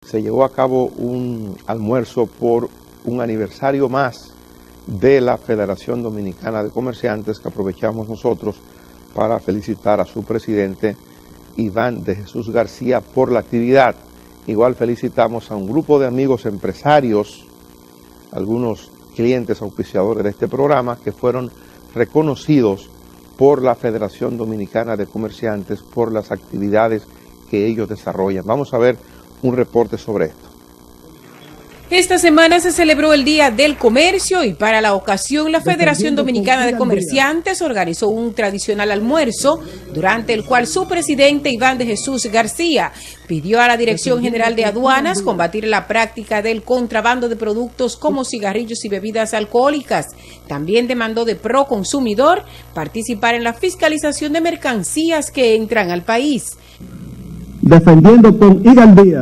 se llevó a cabo un almuerzo por un aniversario más de la Federación Dominicana de Comerciantes, que aprovechamos nosotros para felicitar a su presidente Iván de Jesús García por la actividad. Igual felicitamos a un grupo de amigos empresarios, algunos clientes auspiciadores de este programa, que fueron reconocidos por la Federación Dominicana de Comerciantes por las actividades que ellos desarrollan. Vamos a ver un reporte sobre esto. Esta semana se celebró el Día del Comercio y para la ocasión la Federación Dominicana de Comerciantes organizó un tradicional almuerzo durante el cual su presidente Iván de Jesús García pidió a la Dirección General de Aduanas combatir la práctica del contrabando de productos como cigarrillos y bebidas alcohólicas. También demandó de Proconsumidor participar en la fiscalización de mercancías que entran al país. Defendiendo con hidalguía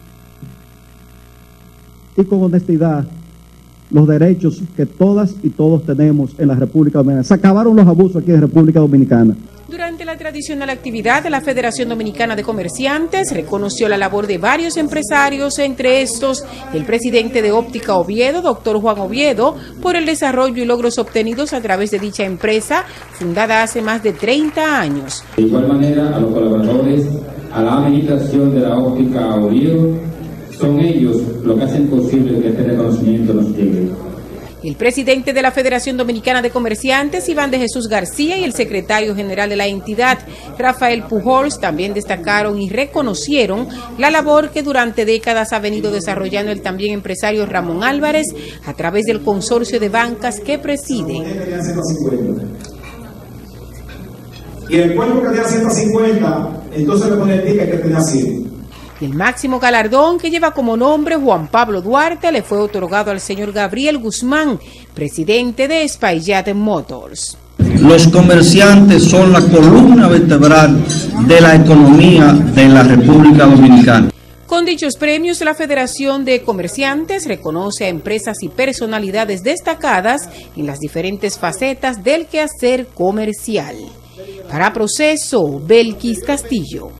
y con honestidad los derechos que todas y todos tenemos en la República Dominicana. Se acabaron los abusos aquí en República Dominicana. Durante la tradicional actividad de la Federación Dominicana de Comerciantes reconoció la labor de varios empresarios, entre estos el presidente de Óptica Oviedo, doctor Juan Oviedo, por el desarrollo y logros obtenidos a través de dicha empresa, fundada hace más de 30 años. De igual manera, a los colaboradores, a la administración de la Óptica Oviedo, son ellos los que hacen posible que este reconocimiento nos llegue. El presidente de la Federación Dominicana de Comerciantes, Iván de Jesús García, y el secretario general de la entidad, Rafael Pujols, también destacaron y reconocieron la labor que durante décadas ha venido desarrollando el también empresario Ramón Álvarez a través del consorcio de bancas que preside. Y el pueblo que tenía 150, entonces le pone el ticket que tenía 100. El máximo galardón, que lleva como nombre Juan Pablo Duarte, le fue otorgado al señor Gabriel Guzmán, presidente de Espaillat Motors. Los comerciantes son la columna vertebral de la economía de la República Dominicana. Con dichos premios, la Federación de Comerciantes reconoce a empresas y personalidades destacadas en las diferentes facetas del quehacer comercial. Para Proceso, Belkis Castillo.